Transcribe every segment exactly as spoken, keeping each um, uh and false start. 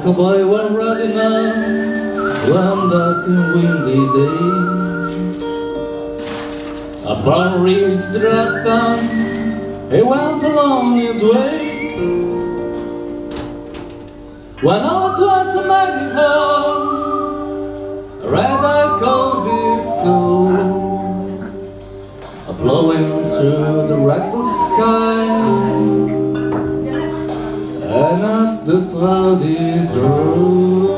cowboy went riding out one dark and windy day. Upon reached the rest town, he went along his way. When all towards a mighty hall, a red-eyed cozy soul, blowing through the reckless sky and up the cloudy road.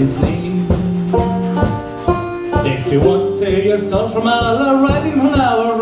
If you want to save yourself from all riding an hour